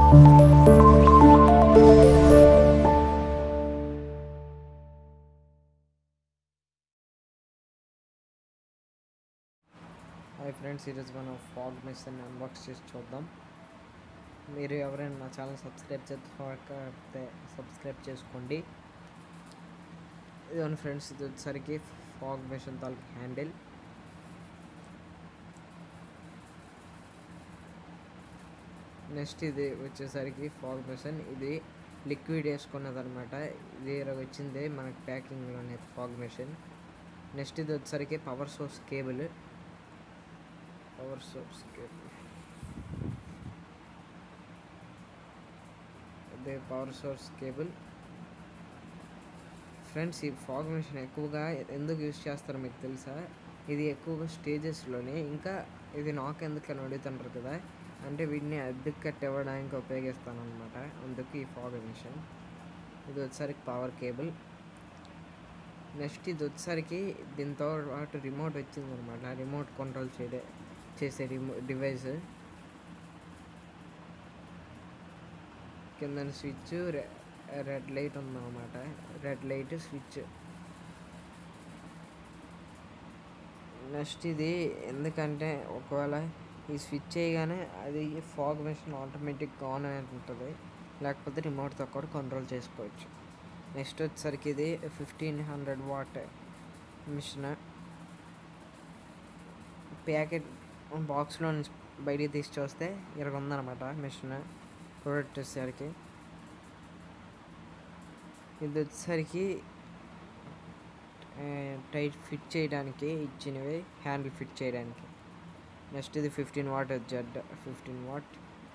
Hi friends, ఈరోజు మనం fog machine unbox చేసి చూద్దాం. మీరు ఎవరైనా నా ఛానల్ సబ్స్క్రైబ్ చేసుకోకపోతే సబ్స్క్రైబ్ చేసుకోండి. ఇదిగోండి ఫ్రెండ్స్, ఇది వచ్చేసరికి ఫాగ్ మెషిన్ తాలూకు హ్యాండిల్. నెక్స్ట్ ఇది వచ్చేసరికి ఫాగ్ మెషిన్, ఇది లిక్విడ్ వేసుకున్నది అనమాట. ఇది వచ్చింది మనకి ప్యాకింగ్లోనే ఫాగ్ మెషిన్. నెక్స్ట్ ఇది వచ్చేసరికి పవర్ సోర్స్ కేబుల్. అదే పవర్ సోర్స్ కేబుల్. ఫ్రెండ్స్, ఈ ఫాగ్ మెషిన్ ఎక్కువగా ఎందుకు యూజ్ చేస్తారో మీకు తెలుసా? ఇది ఎక్కువగా స్టేజెస్లోనే, ఇంకా ఇది నాకు ఎందుకని అడుగుతుంటారు కదా, అంటే వీటిని అద్దెకు కట్టి ఇవ్వడానికి ఉపయోగిస్తాను అనమాట. అందుకు ఈ ఫాగ్ మెషిన్. ఇది వచ్చేసరికి పవర్ కేబుల్. నెక్స్ట్ ఇది వచ్చేసరికి దీంతో పాటు రిమోట్ వచ్చింది అనమాట. రిమోట్ కంట్రోల్ చేసే డివైస్. కింద స్విచ్, రెడ్ లైట్ ఉందన్నమాట. Red light switch. నెక్స్ట్ ఇది ఎందుకంటే ఒకవేళ ఈ స్విచ్ చేయగానే అది ఫాగ్ మెషిన్ ఆటోమేటిక్గా ఆన్ అయి ఉంటుంది, లేకపోతే రిమోట్తో కూడా కంట్రోల్ చేసుకోవచ్చు. నెక్స్ట్ వచ్చేసరికి ఇది 1500 వాట్ మిషన్. ప్యాకెట్ బాక్స్లో నుంచి బయటికి తీసి చూస్తే ఇరగ ఉందన్నమాట మిషన్. ప్రోడక్ట్ వచ్చేసరికి ఇది వచ్చేసరికి టైట్ ఫిట్ చేయడానికి ఇచ్చినవి, హ్యాండిల్ ఫిట్ చేయడానికి. నెక్స్ట్ ఇది 15 వాట్ జెడ్ 15 వాట్.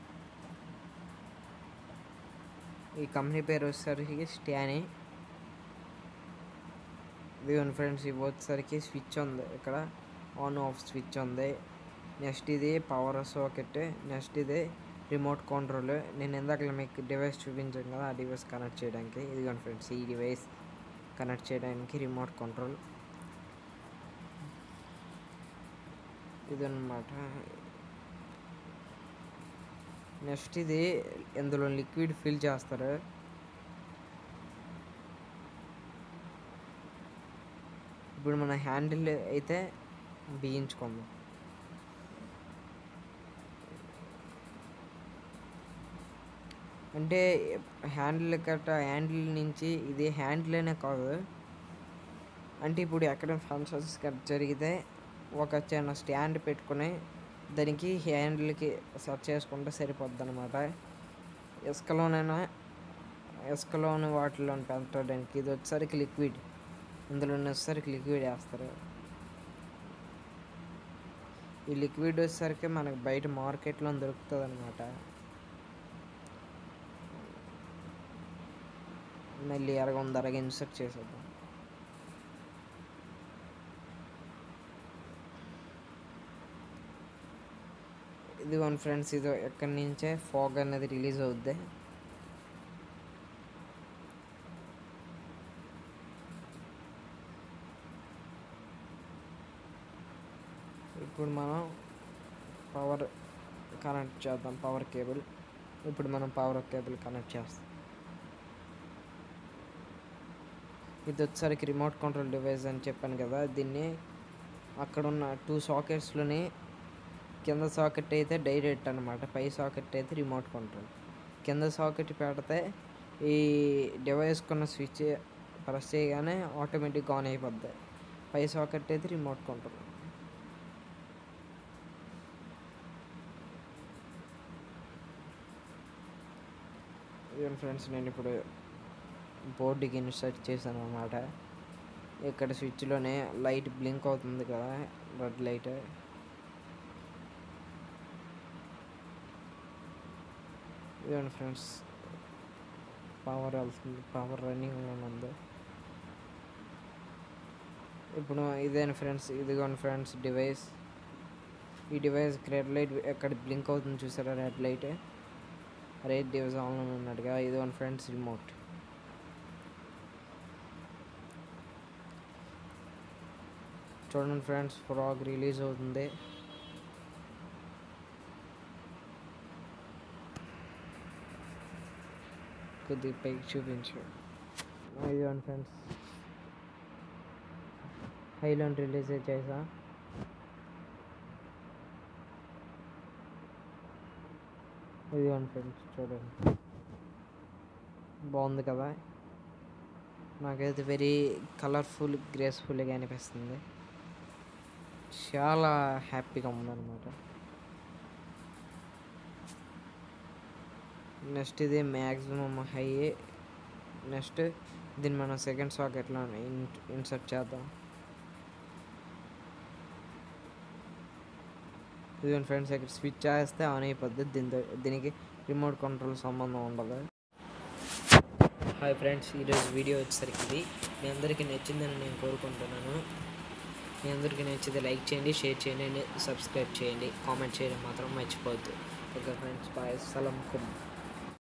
ఈ కంపెనీ పేరు వచ్చేసరికి స్టానీ. ఇదిగోండి ఫ్రెండ్స్, ఇవి వచ్చేసరికి స్విచ్ ఉంది, ఇక్కడ ఆన్ ఆఫ్ స్విచ్ ఉంది. నెక్స్ట్ ఇది పవర్ సాకెట్. నెక్స్ట్ ఇది రిమోట్ కంట్రోల్. నేను ఇందాక మీకు డివైస్ చూపించాను కదా, ఆ డివైస్ కనెక్ట్ చేయడానికి. ఇదిగోండి ఫ్రెండ్స్, ఈ డివైస్ కనెక్ట్ చేయడానికి రిమోట్ కంట్రోల్ ఇదన్నమాట. నెక్స్ట్ ఇది ఇందులో లిక్విడ్ ఫిల్ చేస్తారు. ఇప్పుడు మన హ్యాండిల్ అయితే బిగించుకుందాం. అంటే హ్యాండిల్ నుంచి ఇది హ్యాండిల్ అనే కాదు, అంటే ఇప్పుడు ఎక్కడ ఫంక్షన్స్ జరిగితే ఒక చిన్న స్టాండ్ పెట్టుకుని దానికి హ్యాండిల్కి సెట్ చేసుకుంటే సరిపోద్ది అనమాట. ఇసుకలోని వాటిలో పెట్టడానికి. ఇది వచ్చేసరికి లిక్విడ్, ఇందులో వచ్చేసరికి లిక్విడ్ వేస్తారు. ఈ లిక్విడ్ వచ్చేసరికి మనకు బయట మార్కెట్లో దొరుకుతుంది అనమాట. మళ్ళీ అరగ ఇన్సర్ట్ చేసేద్దాం. ఇదిగోండి ఫ్రెండ్స్, ఇది ఎక్కడి నుంచే ఫాగ్ అనేది రిలీజ్ అవుద్ది. ఇప్పుడు మనం పవర్ కనెక్ట్ చేద్దాం, పవర్ కేబుల్. ఇప్పుడు మనం పవర్ కేబుల్ కనెక్ట్ చేస్తాం. ఇది వచ్చేసరికి రిమోట్ కంట్రోల్ డివైస్ అని చెప్పాను కదా, దీన్ని అక్కడున్న 2 సాకెట్స్లోని కింద సాకెట్ అయితే డైరెక్ట్ అనమాట, పై సాకెట్ అయితే రిమోట్ కంట్రోల్. కింద సాకెట్ పెడితే ఈ డివైస్ కొన్న స్విచ్ ప్రెస్ చేయగానే ఆటోమేటిక్గా ఆన్ అయిపోద్ది. పై సాకెట్ అయితే రిమోట్ కంట్రోల్. ఇదిగోండి ఫ్రెండ్స్, నేను ఇప్పుడు బోర్డుకి ఇన్సర్ట్ చేశాను అన్నమాట. ఇక్కడ స్విచ్లోనే లైట్ బ్లింక్ అవుతుంది కదా, రెడ్ లైట్. ఇదిగోండి ఫ్రెండ్స్, పవర్ వెళ్తుంది, పవర్ రన్నింగ్లో ఉంది. ఇప్పుడు ఇదేనా ఫ్రెండ్స్, ఇదిగోండి ఫ్రెండ్స్ డివైస్. ఈ డివైస్ రెడ్ లైట్ ఎక్కడ బ్లింక్ అవుతుంది చూసారా, రెడ్ లైట్. రైట్ డివైస్ ఆన్లో ఉన్నట్టుగా. ఇదిగోండి ఫ్రెండ్స్ రిమోట్. చూడండి ఫ్రెండ్స్, ఫ్రాగ్ రిలీజ్ అవుతుంది. కొద్దిగా పైకి చూపించు. ఇదిగోండి ఫ్రెండ్స్, హైలో రిలీజ్ చేసా. ఇదిగోండి ఫ్రెండ్స్, చూడండి, బాగుంది కదా. నాకైతే వెరీ కలర్ఫుల్, గ్రేస్ఫుల్గా అనిపిస్తుంది. చాలా హ్యాపీగా ఉందన్నమాట. నెక్స్ట్ ఇది మ్యాక్సిమం హై. నెక్స్ట్ దీన్ని మనం సెకండ్ సాకెట్లో ఇన్సర్ట్ చేద్దాం. ఇదిగోండి ఫ్రెండ్స్, ఇక్కడ స్విచ్ చేస్తే ఆన్ అయిపోద్ది. దీనికి రిమోట్ కంట్రోల్ సంబంధం ఉండదు. హాయ్ ఫ్రెండ్స్, ఈరోజు వీడియో వచ్చేసరికి ఇది మీ అందరికీ నచ్చిందని నేను కోరుకుంటున్నాను. మీ అందరికీ నచ్చితే లైక్ చేయండి, షేర్ చేయండి, సబ్స్క్రైబ్ చేయండి, కామెంట్ చేయడం మాత్రం మర్చిపోవద్దు. ఓకే ఫ్రెండ్స్, బాయ్, సలాం.